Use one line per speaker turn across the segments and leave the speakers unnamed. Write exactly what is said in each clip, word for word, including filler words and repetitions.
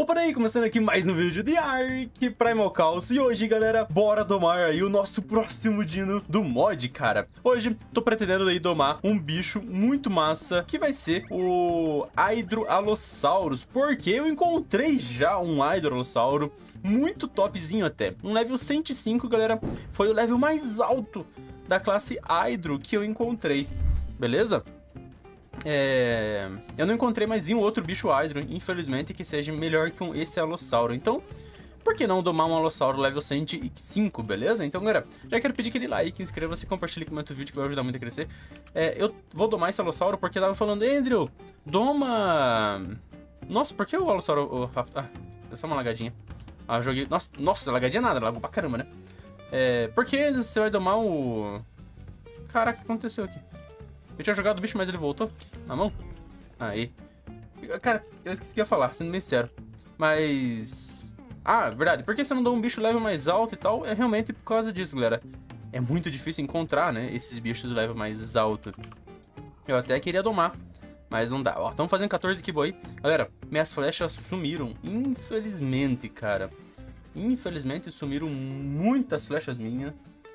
Opa, aí, começando aqui mais um vídeo de Ark Primal Chaos. E hoje, galera, bora domar aí o nosso próximo dino do mod, cara. Hoje, tô pretendendo aí domar um bicho muito massa, que vai ser o Hydroallosaurus, porque eu encontrei já um Hydroallosauro muito topzinho até. Um level cento e cinco, galera, foi o level mais alto da classe Hydro que eu encontrei, beleza? É... Eu não encontrei mais nenhum outro bicho Hydro, infelizmente, que seja melhor que um, esse Allosauro. Então, por que não domar um Allosauro level cento e cinco, beleza? Então, galera, já quero pedir aquele like, inscreva-se, compartilhe, comenta o vídeo que vai ajudar muito a crescer. É, eu vou domar esse Allosauro porque tava falando, Andrew, doma... Nossa, por que o Allosauro... Oh, ah, deu só uma lagadinha. Ah, joguei... Nossa, nossa, lagadinha nada, lagou pra caramba, né? É... Por que você vai domar o... Caraca, o que aconteceu aqui? Eu tinha jogado o bicho, mas ele voltou na mão. Aí. Cara, eu esqueci o que ia falar, sendo bem sincero. Mas... Ah, verdade. Por que você não dá um bicho level mais alto e tal? É realmente por causa disso, galera. É muito difícil encontrar, né? Esses bichos de level mais alto. Eu até queria domar, mas não dá. Ó, estamos fazendo quatorze kibo aí. Galera, minhas flechas sumiram. Infelizmente, cara. Infelizmente sumiram muitas flechas minhas.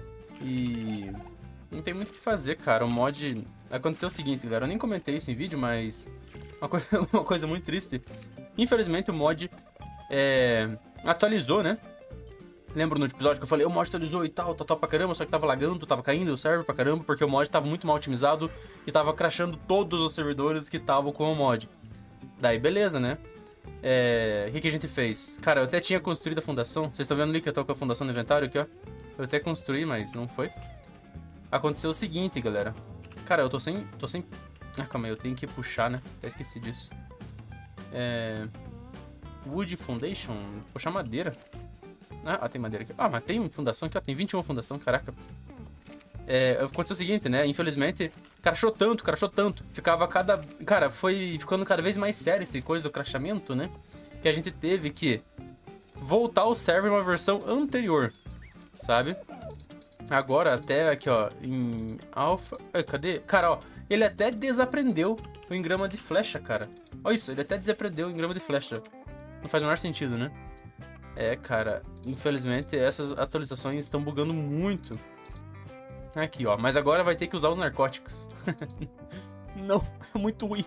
E... não tem muito o que fazer, cara. O mod... Aconteceu o seguinte, galera. Eu nem comentei isso em vídeo, mas... Uma, co... uma coisa muito triste. Infelizmente, o mod... É... atualizou, né? Lembro no episódio que eu falei, o mod atualizou e tal, tá top pra caramba, só que tava lagando, tava caindo o server pra caramba, porque o mod tava muito mal otimizado e tava crashando todos os servidores que estavam com o mod. Daí, beleza, né? É... O que, que a gente fez? Cara, eu até tinha construído a fundação. Vocês estão vendo ali que eu tô com a fundação no inventário aqui, ó. Eu até construí, mas não foi. Aconteceu o seguinte, galera. Cara, eu tô sem... Tô sem... Ah, calma aí, eu tenho que puxar, né? Até esqueci disso. É... Wood Foundation? Puxar madeira. Ah, tem madeira aqui. Ah, mas tem fundação aqui, ó. Tem vinte e uma fundação, caraca. É... Aconteceu o seguinte, né? Infelizmente, crashou tanto, crashou tanto. Ficava cada... Cara, foi ficando cada vez mais sério essa coisa do crashamento, né? Que a gente teve que voltar o server uma versão anterior, sabe? Agora, até aqui, ó, em alpha... Ai, cadê? Cara, ó, ele até desaprendeu o engrama de flecha, cara. Olha isso, ele até desaprendeu o engrama de flecha. Não faz o menor sentido, né? É, cara, infelizmente essas atualizações estão bugando muito. Aqui, ó, mas agora vai ter que usar os narcóticos. Não, é muito ruim.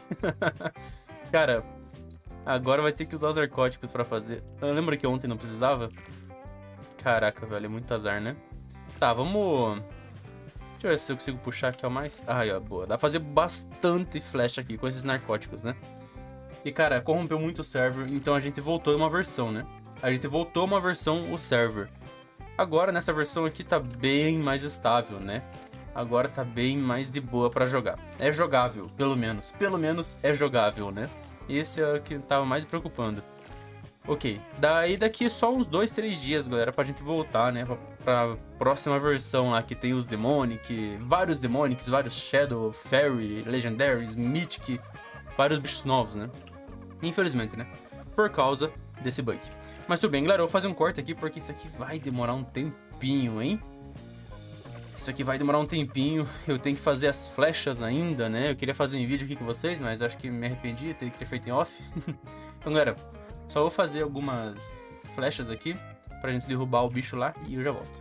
Cara, agora vai ter que usar os narcóticos pra fazer. Lembra que ontem não precisava? Caraca, velho, é muito azar, né? Tá, vamos... Deixa eu ver se eu consigo puxar aqui, ó, mais... Ah, ó, boa. Dá pra fazer bastante flecha aqui com esses narcóticos, né? E, cara, corrompeu muito o server, então a gente voltou uma versão, né? A gente voltou uma versão o server. Agora, nessa versão aqui, tá bem mais estável, né? Agora tá bem mais de boa pra jogar. É jogável, pelo menos. Pelo menos é jogável, né? Esse é o que tava mais preocupando. Ok, daí daqui só uns dois, três dias, galera, pra gente voltar, né, pra, pra próxima versão lá, que tem os Demonic, vários Demonics, vários Shadow, Fairy, Legendaries, Mythic, vários bichos novos, né, infelizmente, né, por causa desse bug. Mas tudo bem, galera, eu vou fazer um corte aqui, porque isso aqui vai demorar um tempinho, hein. Isso aqui vai demorar um tempinho, eu tenho que fazer as flechas ainda, né, eu queria fazer em vídeo aqui com vocês, mas acho que me arrependi, teria que ter feito em off. Então, galera... Só vou fazer algumas flechas aqui pra gente derrubar o bicho lá e eu já volto.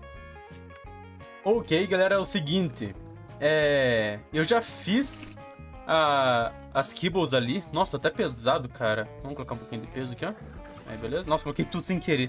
Ok, galera, é o seguinte. É... Eu já fiz a... as kibbles ali. Nossa, tá até pesado, cara. Vamos colocar um pouquinho de peso aqui, ó. Aí, beleza? Nossa, coloquei tudo sem querer.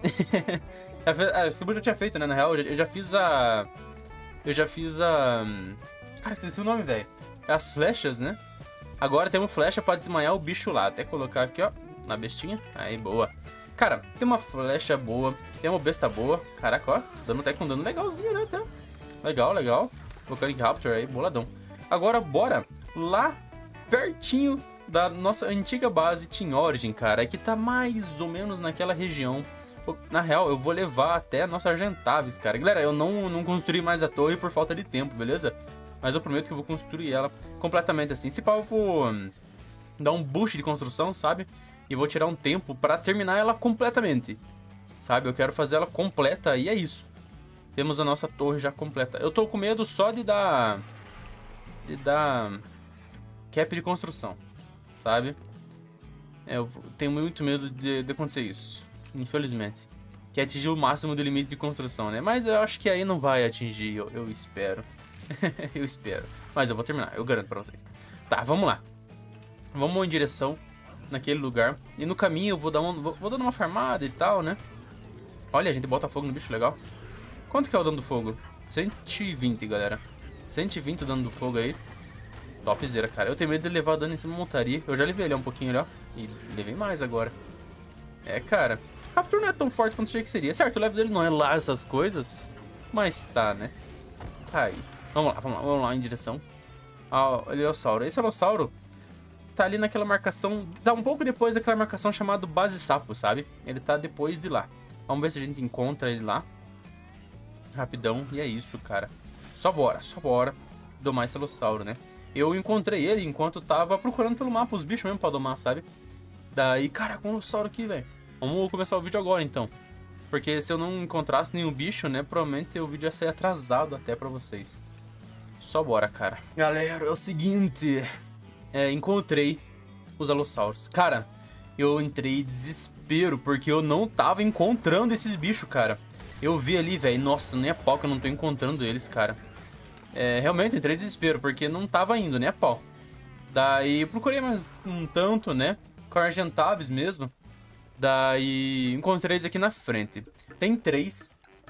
Ah, as kibbles eu já tinha feito, né? Na real, eu já fiz a... Eu já fiz a... Cara, que esqueci o nome, velho. As flechas, né? Agora temos flecha pra desmanhar o bicho lá. Até colocar aqui, ó. Na bestinha, aí, boa. Cara, tem uma flecha boa, tem uma besta boa. Caraca, ó, dando até com dano legalzinho, né, até. Legal, legal. Volcanic Raptor aí, boladão. Agora, bora lá pertinho da nossa antiga base Team Origin, cara. Que tá mais ou menos naquela região. Na real, eu vou levar até a nossa Argentavis, cara. Galera, eu não, não construí mais a torre por falta de tempo, beleza? Mas eu prometo que eu vou construir ela completamente assim. Se pá, eu vou dar um boost de construção, sabe? E vou tirar um tempo pra terminar ela completamente, sabe? Eu quero fazer ela completa e é isso. Temos a nossa torre já completa. Eu tô com medo só de dar... De dar... Cap de construção, sabe? É, eu tenho muito medo de, de acontecer isso, infelizmente. Que é atingir o máximo do limite de construção, né? Mas eu acho que aí não vai atingir, eu, eu espero. Eu espero. Mas eu vou terminar, eu garanto pra vocês. Tá, vamos lá. Vamos em direção naquele lugar. E no caminho eu vou, dar um, vou, vou dando uma farmada e tal, né? Olha, a gente bota fogo no bicho, legal. Quanto que é o dano do fogo? cento e vinte, galera. cento e vinte o dano do fogo aí. Topzera, cara. Eu tenho medo de levar dano em cima da montaria. Eu já levei ele um pouquinho ali, ó. E levei mais agora. É, cara. Raptor não é tão forte quanto eu achei que seria. Certo, o level dele não é lá essas coisas. Mas tá, né? Tá aí. Vamos lá, vamos lá, vamos lá em direção ao Elossauro. Esse Elossauro tá ali naquela marcação, tá um pouco depois daquela marcação chamada Base Sapo, sabe? Ele tá depois de lá. Vamos ver se a gente encontra ele lá. Rapidão, e é isso, cara. Só bora, só bora domar esse Elossauro, né? Eu encontrei ele enquanto tava procurando pelo mapa os bichos mesmo pra domar, sabe? Daí, cara, com o Elossauro aqui, velho. Vamos começar o vídeo agora, então. Porque se eu não encontrasse nenhum bicho, né, provavelmente o vídeo ia sair atrasado até pra vocês. Só bora, cara. Galera, é o seguinte. É, encontrei os Alossauros. Cara, eu entrei em desespero porque eu não tava encontrando esses bichos, cara. Eu vi ali, velho. Nossa, nem a pau que eu não tô encontrando eles, cara. É, realmente entrei em desespero porque não tava indo, nem a pau. Daí procurei mais um tanto, né? Com Argentavis mesmo. Daí encontrei eles aqui na frente. Tem três.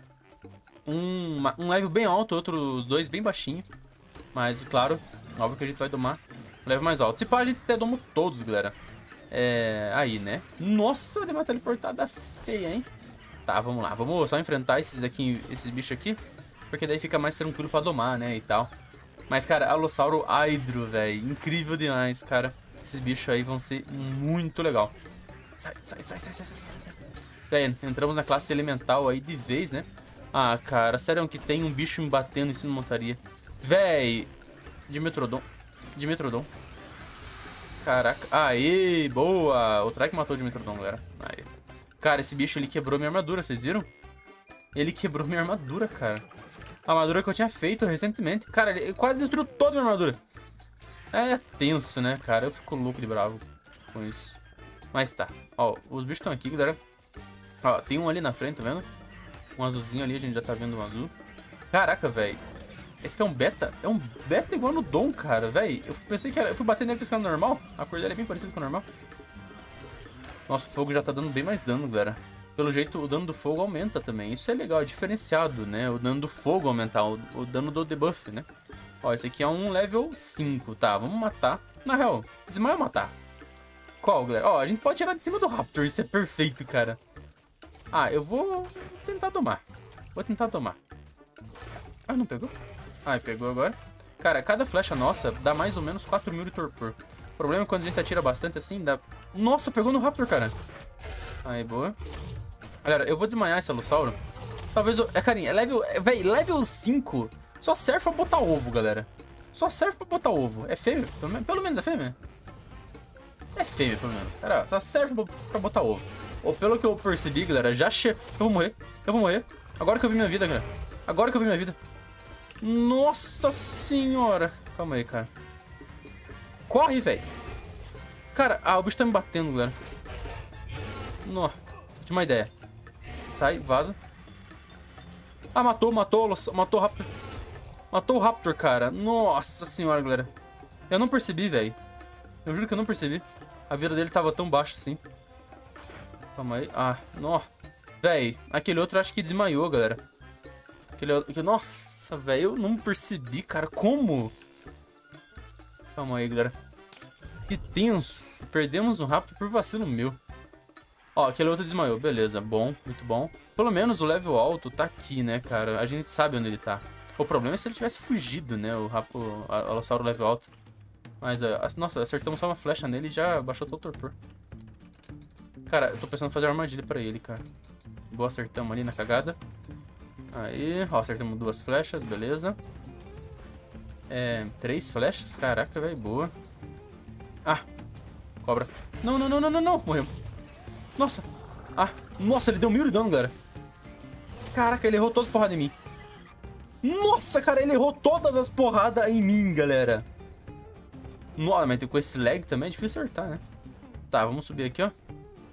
Um, um level bem alto, outros dois bem baixinho. Mas, claro, óbvio que a gente vai domar um level mais alto. Se pá, a gente até doma todos, galera. É... Aí, né? Nossa, deu uma teleportada feia, hein? Tá, vamos lá. Vamos só enfrentar esses aqui, esses bichos aqui. Porque daí fica mais tranquilo pra domar, né? E tal. Mas, cara, Alossauro Hydro, velho. Incrível demais, cara. Esses bichos aí vão ser muito legal. Sai, sai, sai, sai, sai, sai, sai. Daí, entramos na classe elemental aí de vez, né? Ah, cara, sério que tem um bicho me batendo em cima da montaria. Véi. Dimetrodon. Dimetrodon. Caraca. Aê, boa. O Trike matou o Dimetrodon, galera. Aí. Cara, esse bicho, ele quebrou minha armadura, vocês viram? Ele quebrou minha armadura, cara. A armadura que eu tinha feito recentemente. Cara, ele quase destruiu toda a minha armadura. É tenso, né, cara? Eu fico louco de bravo com isso. Mas tá. Ó, os bichos estão aqui, galera. Ó, tem um ali na frente, tá vendo? Um azulzinho ali, a gente já tá vendo um azul. Caraca, velho. Esse aqui é um beta? É um beta igual no Dom, cara, velho. Eu pensei que era... Eu fui bater nele pescando normal. A cor dele é bem parecida com o normal. Nossa, o fogo já tá dando bem mais dano, galera. Pelo jeito, o dano do fogo aumenta também. Isso é legal, é diferenciado, né? O dano do fogo aumentar, o, o dano do debuff, né? Ó, esse aqui é um level cinco, tá? Vamos matar. Na real, desmaia ou matar? Qual, galera? Ó, a gente pode tirar de cima do Raptor, isso é perfeito, cara. Ah, eu vou tentar domar. Vou tentar domar. Ah, não pegou? Ah, pegou agora. Cara, cada flecha nossa dá mais ou menos quatro mil de torpor. O problema é quando a gente atira bastante assim, dá... Nossa, pegou no Raptor, cara. Aí, boa. Galera, eu vou desmaiar esse Alossauro. Talvez eu... É, carinha, é level... É, véi, level cinco só serve pra botar ovo, galera. Só serve pra botar ovo. É fêmea? Pelo, men pelo menos é fêmea? É fêmea, pelo menos. Cara, só serve pra botar ovo. Ou pelo que eu percebi, galera, já che... Eu vou morrer. Eu vou morrer. Agora que eu vi minha vida, galera. Agora que eu vi minha vida. Nossa senhora. Calma aí, cara. Corre, velho. Cara, ah, o bicho tá me batendo, galera. Nossa. Tive uma ideia. Sai, vaza. Ah, matou, matou, matou o Raptor. Matou o Raptor, cara. Nossa senhora, galera. Eu não percebi, velho. Eu juro que eu não percebi. A vida dele tava tão baixa assim. Calma aí. Ah, nó. Véi, aquele outro acho que desmaiou, galera. Aquele outro... Nossa, velho, eu não percebi, cara. Como? Calma aí, galera. Que tenso. Perdemos um Raptor por vacilo meu. Ó, aquele outro desmaiou. Beleza, bom, muito bom. Pelo menos o level alto tá aqui, né, cara? A gente sabe onde ele tá. O problema é se ele tivesse fugido, né? O Raptor, o Alossauro level alto. Mas, uh, nossa, acertamos só uma flecha nele e já baixou todo o torpor. Cara, eu tô pensando em fazer uma armadilha pra ele, cara. Boa, acertamos ali na cagada. Aí, ó, acertamos duas flechas, beleza. É, três flechas, caraca, velho, boa. Ah, cobra. Não, não, não, não, não, não, morreu. Nossa, ah, nossa, ele deu mil de dano, galera. Caraca, ele errou todas as porradas em mim. Nossa, cara, ele errou todas as porradas em mim, galera. Nossa, mas com esse lag também é difícil acertar, né? Tá, vamos subir aqui, ó.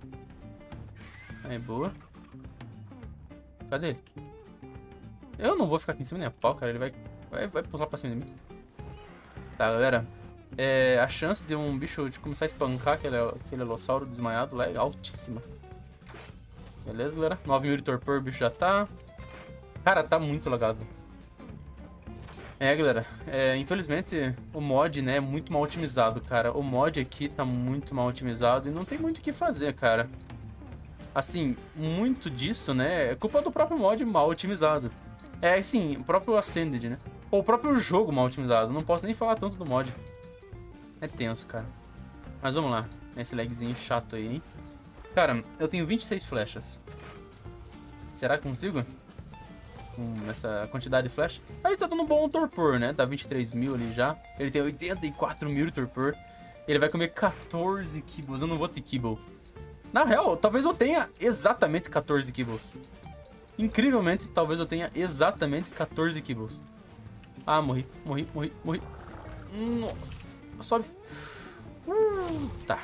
Aí, boa. Cadê ele? Eu não vou ficar aqui em cima nem a pau, cara. Ele vai, vai, vai pular pra cima de mim. Tá, galera. É, a chance de um bicho de começar a espancar aquele, aquele elossauro desmaiado lá é altíssima. Beleza, galera? nove mil de torpor, o bicho já tá. Cara, tá muito lagado. É, galera. É, infelizmente, o mod, né, é muito mal otimizado, cara. O mod aqui tá muito mal otimizado e não tem muito o que fazer, cara. Assim, muito disso, né, é culpa do próprio mod mal otimizado. É, assim, o próprio Ascended, né? Ou o próprio jogo mal otimizado. Não posso nem falar tanto do mod. É tenso, cara. Mas vamos lá. Esse lagzinho chato aí, hein? Cara, eu tenho vinte e seis flechas. Será que consigo? Com essa quantidade de flecha? Aí tá dando um bom torpor, né? Tá vinte e três mil ali já. Ele tem oitenta e quatro mil de torpor. Ele vai comer quatorze kibbles. Eu não vou ter kibble. Na real, talvez eu tenha exatamente quatorze kibbles. Incrivelmente, talvez eu tenha exatamente quatorze kibbles. Ah, morri, morri, morri, morri. Nossa, sobe. Uh, tá.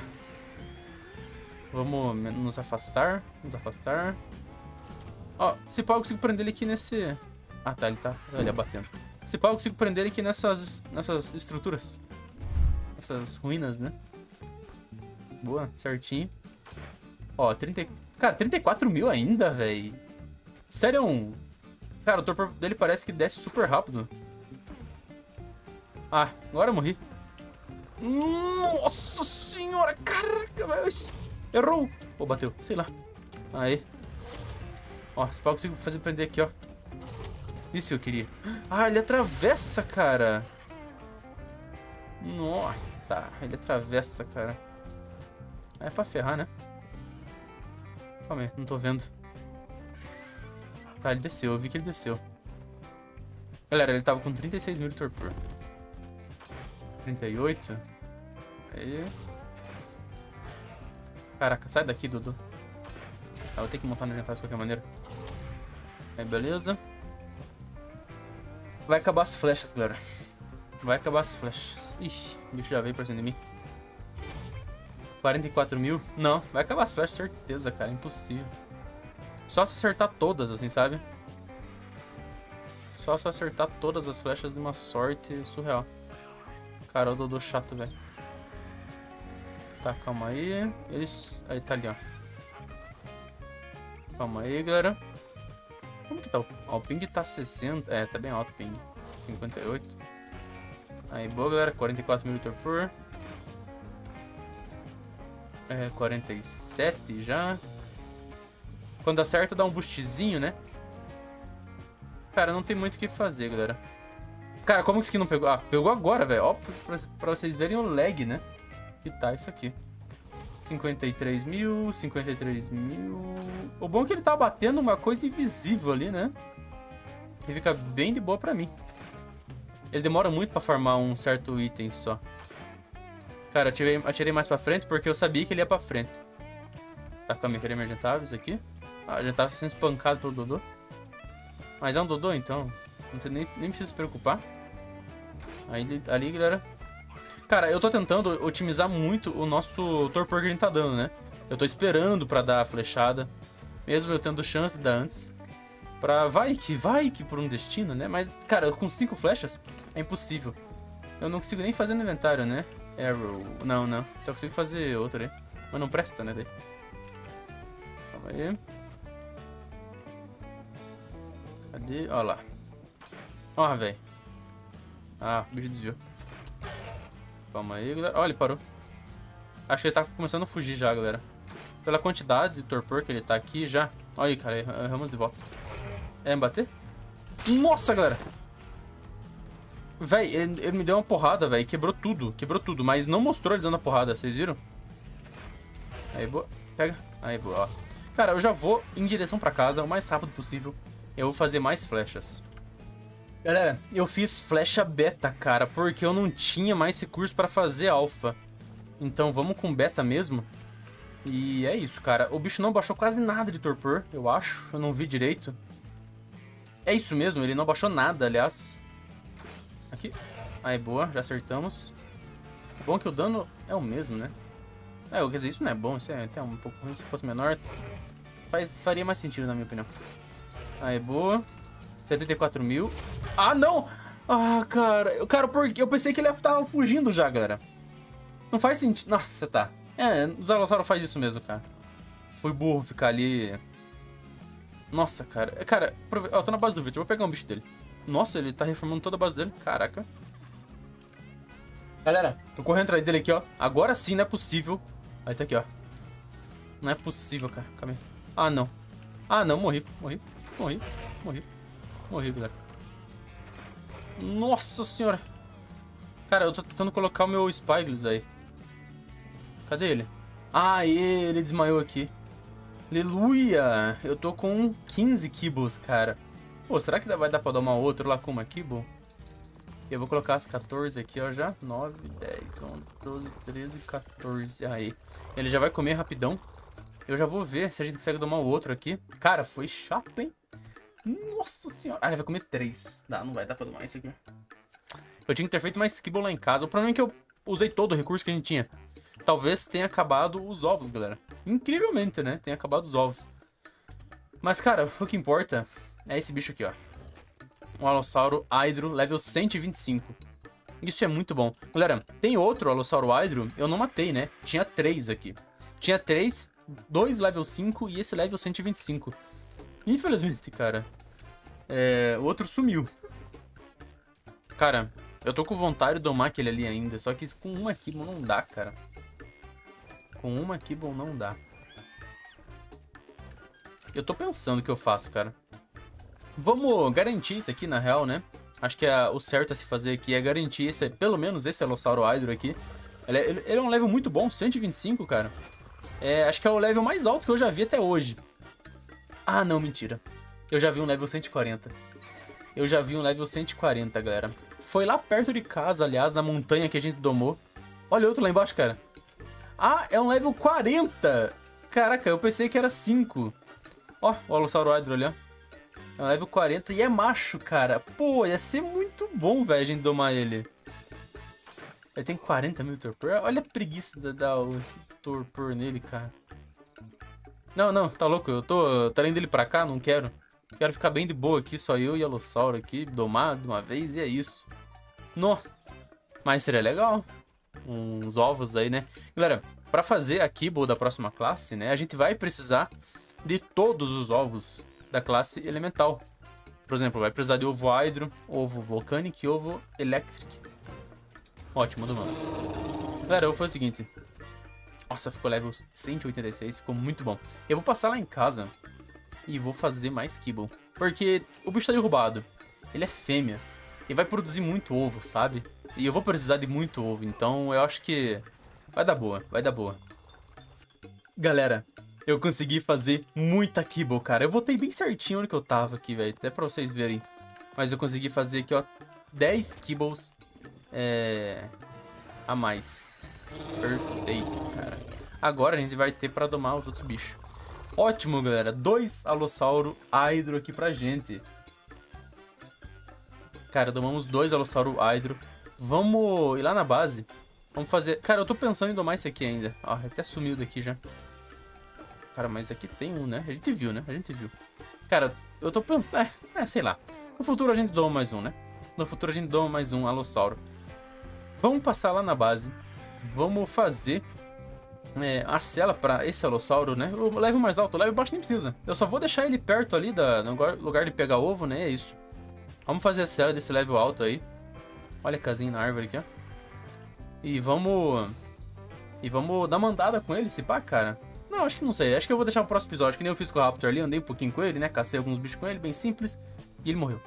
Vamos nos afastar, nos afastar. Ó, se pau eu consigo prender ele aqui nesse... Ah, tá, ele tá ele abatendo. Se pau eu consigo prender ele aqui nessas, nessas estruturas. Essas ruínas, né? Boa, certinho. Ó, trinta... Cara, trinta e quatro mil ainda, velho. Sério, um... Cara, o torpor dele parece que desce super rápido. Ah, agora eu morri. Nossa senhora, caraca, velho. Errou. Ou bateu, sei lá. Aí. Ó, se pau eu consigo fazer prender aqui, ó. Isso que eu queria. Ah, ele atravessa, cara. Nossa, tá. Ele atravessa, cara. É pra ferrar, né? Calma aí, não tô vendo. Tá, ele desceu, eu vi que ele desceu. Galera, ele tava com trinta e seis mil de torpor. trinta e oito. Aí. Caraca, sai daqui, Dudu. Ah, vou ter que montar no inventário de qualquer maneira. Aí, beleza. Vai acabar as flechas, galera. Vai acabar as flechas. Ixi, o bicho já veio pra cima de mim. quarenta e quatro mil. Não, vai acabar as flechas, certeza, cara. Impossível. Só se acertar todas, assim, sabe? Só se acertar todas as flechas de uma sorte surreal. Cara, o Dodô chato, velho. Tá, calma aí. Eles... Aí, tá ali, ó. Calma aí, galera. Como que tá o... Ó, o ping tá sessenta. É, tá bem alto o ping. cinquenta e oito. Aí, boa, galera. quarenta e quatro mil de torpor. É, quarenta e sete já. Quando acerta, dá um boostzinho, né? Cara, não tem muito o que fazer, galera. Cara, como que isso aqui não pegou? Ah, pegou agora, velho. Ó, pra, pra vocês verem o lag, né? Que tá isso aqui. cinquenta e três mil, cinquenta e três mil... O bom é que ele tá batendo uma coisa invisível ali, né? Ele fica bem de boa pra mim. Ele demora muito pra farmar um certo item só. Cara, eu atirei, atirei mais pra frente porque eu sabia que ele ia pra frente. Tá com a minha emergentáveis aqui. Ah, já tava sendo espancado pelo Dodô. Mas é um Dodô, então não tem, nem, nem precisa se preocupar. Aí, ali, galera. Cara, eu tô tentando otimizar muito o nosso torpor que a gente tá dando, né? Eu tô esperando pra dar a flechada. Mesmo eu tendo chance de dar antes. Pra vai que, vai que por um destino, né? Mas, cara, com cinco flechas é impossível. Eu não consigo nem fazer no inventário, né? Arrow. Não, não. Então eu consigo fazer outra aí. Mas não presta, né? Daí. Calma aí. Cadê? Ó lá. Ó, velho. Ah, o bicho desviou. Calma aí, galera. Ó, ele parou. Acho que ele tá começando a fugir já, galera. Pela quantidade de torpor que ele tá aqui já. Olha aí, cara. Erramos de volta. É me bater? Nossa, galera. Véi, ele, ele me deu uma porrada, velho. Quebrou tudo. Quebrou tudo. Mas não mostrou ele dando a porrada. Vocês viram? Aí, boa. Pega. Aí, boa. Ó. Cara, eu já vou em direção pra casa o mais rápido possível. Eu vou fazer mais flechas. Galera, eu fiz flecha beta, cara, porque eu não tinha mais recurso pra fazer alfa. Então vamos com beta mesmo. E é isso, cara. O bicho não baixou quase nada de torpor, eu acho. Eu não vi direito. É isso mesmo, ele não baixou nada, aliás. Aqui. Aí, boa, já acertamos. O bom é que o dano é o mesmo, né? É, quer dizer, isso não é bom, isso é até um pouco ruim. Se fosse menor, faz, faria mais sentido, na minha opinião. Aí, boa. setenta e quatro mil. Ah, não! Ah, cara. Eu, cara, porque eu pensei que ele tava fugindo já, galera. Não faz sentido. Nossa, tá. É, o Zalossauro faz isso mesmo, cara. Foi burro ficar ali. Nossa, cara. Cara, ó, eu tô na base do Victor. Vou pegar um bicho dele. Nossa, ele tá reformando toda a base dele. Caraca. Galera, tô correndo atrás dele aqui, ó. Agora sim, não é possível. Aí tá aqui, ó. Não é possível, cara. Calma aí. Ah, não. Ah, não. Morri. Morri. Morri. Morri. Morri, galera. Nossa senhora. Cara, eu tô tentando colocar o meu Spyglass aí. Cadê ele? Ah, ele desmaiou aqui. Aleluia! Eu tô com quinze kibbles, cara. Pô, será que vai dar pra domar outro lá com uma kibble? Eu vou colocar as quatorze aqui, ó, já. nove, dez, onze, doze, treze, quatorze. Aí. Ele já vai comer rapidão. Eu já vou ver se a gente consegue domar o outro aqui. Cara, foi chato, hein? Nossa senhora. Ah, ele vai comer três. Não, não vai dar pra domar isso aqui. Eu tinha que ter feito mais kibble lá em casa. O problema é que eu usei todo o recurso que a gente tinha. Talvez tenha acabado os ovos, galera. Incrivelmente, né? Tenha acabado os ovos. Mas, cara, o que importa é esse bicho aqui, ó. Um Alossauro Hydro level cento e vinte e cinco. Isso é muito bom. Galera, tem outro Alossauro Hydro. Eu não matei, né? Tinha três aqui. Tinha três, dois level cinco e esse level cento e vinte e cinco. Infelizmente, cara, é, o outro sumiu. Cara, eu tô com vontade de domar aquele ali ainda. Só que isso com uma Kibble não dá, cara. Com uma Kibble não dá. Eu tô pensando o que eu faço, cara. Vamos garantir isso aqui, na real, né? Acho que é, o certo a se fazer aqui é garantir esse, pelo menos esse Alossauro Hydro aqui. Ele é, ele é um level muito bom, cento e vinte e cinco, cara. É, acho que é o level mais alto que eu já vi até hoje. Ah, não, mentira. Eu já vi um level cento e quarenta. Eu já vi um level cento e quarenta, galera. Foi lá perto de casa, aliás, na montanha que a gente domou. Olha outro lá embaixo, cara. Ah, é um level quarenta. Caraca, eu pensei que era cinco. Ó, o Alossauro Hydro ali, ó. É um level quarenta e é macho, cara. Pô, ia ser muito bom, velho, a gente domar ele. Ele tem quarenta mil torpor. Olha a preguiça de dar o torpor nele, cara. Não, não, tá louco. Eu tô traindo ele pra cá, não quero. Quero ficar bem de boa aqui, só eu e a Alossauro aqui, domar de uma vez e é isso. Nó. Mas seria legal. Uns ovos aí, né? Galera, pra fazer a Kibble da próxima classe, né, a gente vai precisar de todos os ovos da classe elemental. Por exemplo, vai precisar de ovo Hydro, ovo Volcanic e ovo Electric. Ótimo, domamos. Galera, eu vou fazer o seguinte. Nossa, ficou level cento e oitenta e seis, ficou muito bom. Eu vou passar lá em casa e vou fazer mais Kibble. Porque o bicho tá derrubado. Ele é fêmea. E vai produzir muito ovo, sabe? E eu vou precisar de muito ovo. Então eu acho que vai dar boa, vai dar boa. Galera, eu consegui fazer muita Kibble, cara. Eu voltei bem certinho onde que eu tava aqui, velho. Até pra vocês verem. Mas eu consegui fazer aqui, ó, dez Kibbles é... a mais. Perfeito, cara. Agora a gente vai ter pra domar os outros bichos. Ótimo, galera. Dois Alossauro Hydro aqui pra gente. Cara, domamos dois Alossauro Hydro. Vamos ir lá na base. Vamos fazer... Cara, eu tô pensando em domar esse aqui ainda. Ó, até sumiu daqui já. Cara, mas aqui tem um, né? A gente viu, né? A gente viu. Cara, eu tô pensando... É, é, sei lá. No futuro a gente doma mais um, né? No futuro a gente doma mais um Alossauro. Vamos passar lá na base. Vamos fazer é, a cela pra esse Alossauro, né? O level mais alto, o level baixo nem precisa. Eu só vou deixar ele perto ali, da, no lugar de pegar ovo, né? É isso. Vamos fazer a cela desse level alto aí. Olha a casinha na árvore aqui, ó. E vamos... E vamos dar uma andada com ele, se pá, cara. Não, acho que não sei. Acho que eu vou deixar pro próximo episódio. Que nem eu fiz com o Raptor ali. Andei um pouquinho com ele, né? Cacei alguns bichos com ele, bem simples. E ele morreu.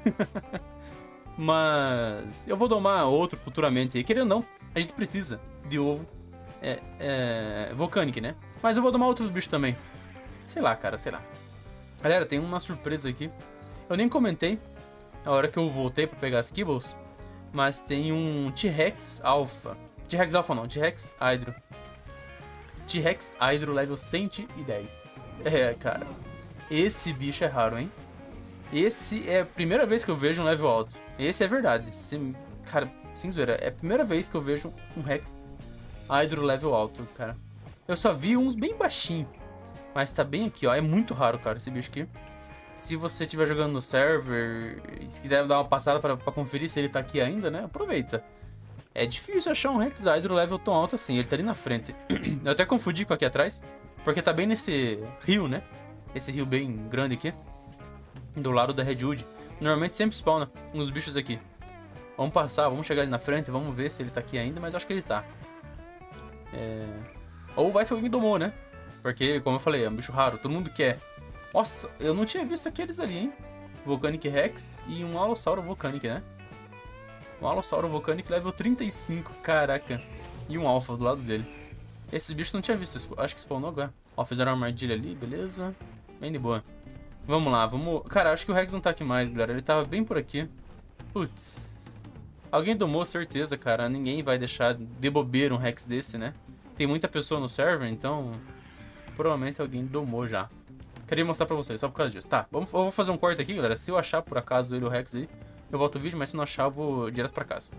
Mas... eu vou domar outro futuramente. E querendo ou não, a gente precisa de ovo. É... é... Volcanic, né? Mas eu vou domar outros bichos também. Sei lá, cara, sei lá. Galera, tem uma surpresa aqui. Eu nem comentei a hora que eu voltei pra pegar as Kibbles. Mas tem um T-Rex Alpha. T-Rex Alpha não, T-Rex Hydro. T-Rex Hydro level cento e dez. É, cara. Esse bicho é raro, hein? Esse é a primeira vez que eu vejo um level alto. Esse é verdade. Esse, cara, sem zoeira, é a primeira vez que eu vejo um Rex Hydro level alto, cara. Eu só vi uns bem baixinho. Mas tá bem aqui, ó. É muito raro, cara, esse bicho aqui. Se você estiver jogando no server e se quiser dar uma passada pra, pra conferir se ele tá aqui ainda, né? Aproveita. É difícil achar um Rex Hydro level tão alto assim. Ele tá ali na frente. Eu até confundi com aqui atrás. Porque tá bem nesse rio, né? Esse rio bem grande aqui. Do lado da Redwood. Normalmente sempre spawna uns bichos aqui. Vamos passar, vamos chegar ali na frente. Vamos ver se ele tá aqui ainda, mas acho que ele tá. É... Ou vai ser alguém domou, né? Porque, como eu falei, é um bicho raro. Todo mundo quer. Nossa, eu não tinha visto aqueles ali, hein? Volcanic Rex e um Allosauro Volcanic, né? Um Allosauro Volcanic level trinta e cinco, caraca. E um Alpha do lado dele. Esses bichos não tinha visto, acho que spawnou agora. Ó, fizeram uma armadilha ali, beleza. Bem de boa. Vamos lá, vamos... Cara, acho que o Rex não tá aqui mais, galera. Ele tava bem por aqui. Putz. Alguém domou, certeza, cara. Ninguém vai deixar de bobeira um Rex desse, né? Tem muita pessoa no server, então... Provavelmente alguém domou já. Queria mostrar pra vocês, só por causa disso. Tá, vamos, eu vou fazer um corte aqui, galera. Se eu achar, por acaso, ele o Rex aí, eu volto o vídeo, mas se não achar, eu vou direto pra casa.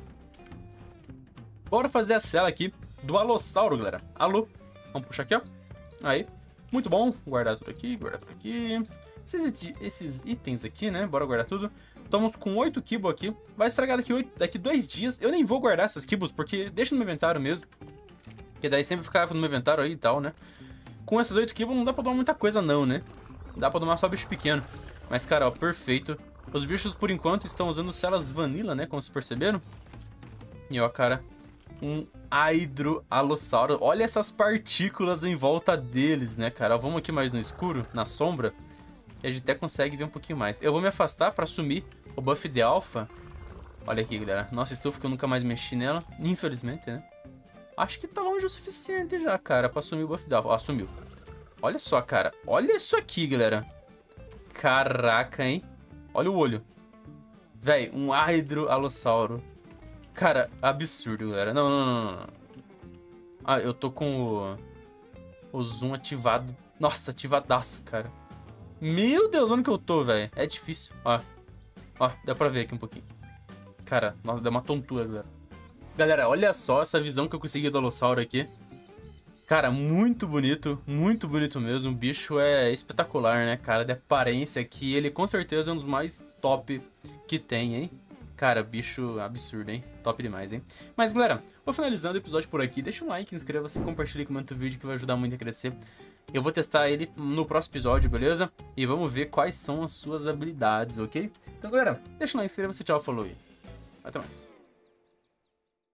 Bora fazer a cela aqui do Allosauro, galera. Alô. Vamos puxar aqui, ó. Aí. Muito bom. Guardar tudo aqui, guardar tudo aqui. Esses, esses itens aqui, né? Bora guardar tudo. Estamos com oito kibos aqui. Vai estragar daqui, oito, daqui dois dias. Eu nem vou guardar essas kibos, porque deixa no meu inventário mesmo. Porque daí sempre ficava no meu inventário aí e tal, né? Com esses oito kibos não dá pra domar muita coisa não, né? Dá pra domar só bicho pequeno. Mas, cara, ó, perfeito. Os bichos, por enquanto, estão usando celas vanilla, né? Como vocês perceberam. E, ó, cara, um Hydro Allosauro. Olha essas partículas em volta deles, né, cara? Ó, vamos aqui mais no escuro, na sombra. E a gente até consegue ver um pouquinho mais. Eu vou me afastar pra assumir o buff de alpha. Olha aqui, galera. Nossa estufa que eu nunca mais mexi nela. Infelizmente, né? Acho que tá longe o suficiente já, cara, pra assumir o buff de alpha. Ó, assumiu. Olha só, cara. Olha isso aqui, galera. Caraca, hein? Olha o olho. Véi, um Hydro Allosauro. Cara, absurdo, galera. Não, não, não, não. Ah, eu tô com o, o zoom ativado. Nossa, ativadaço, cara. Meu Deus, onde que eu tô, velho? É difícil. Ó. Ó, dá pra ver aqui um pouquinho. Cara, nossa, dá uma tontura, galera. Galera, olha só essa visão que eu consegui do Allosauro aqui. Cara, muito bonito, muito bonito mesmo. O bicho é espetacular, né, cara? De aparência aqui, ele com certeza é um dos mais top que tem, hein? Cara, bicho absurdo, hein? Top demais, hein? Mas, galera, vou finalizando o episódio por aqui. Deixa um like, inscreva-se, compartilhe e comenta o vídeo que vai ajudar muito a crescer. Eu vou testar ele no próximo episódio, beleza? E vamos ver quais são as suas habilidades, ok? Então, galera, deixa um like, inscreva-se, tchau, falou e até mais.